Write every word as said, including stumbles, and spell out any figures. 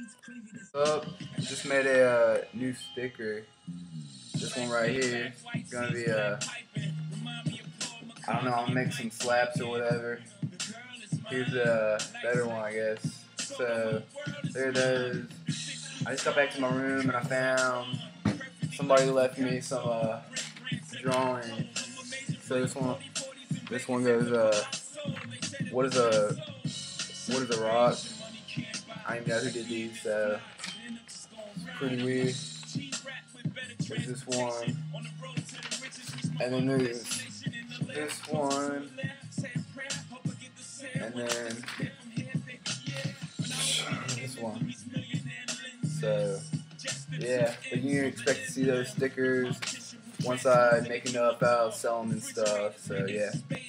Up, just made a uh, new sticker. This one right here is gonna be a, I don't know, I'll make some slaps or whatever. Here's a better one, I guess. So there it is. I just got back to my room and I found somebody left me some uh, drawing. So this one, this one goes, uh, what is a, what is a rock? I don't even know who did these, so it's pretty weird. There's this one, and then there's this one, and then this one. So yeah, but you can expect to see those stickers once I make enough. I'll sell them and stuff. So yeah.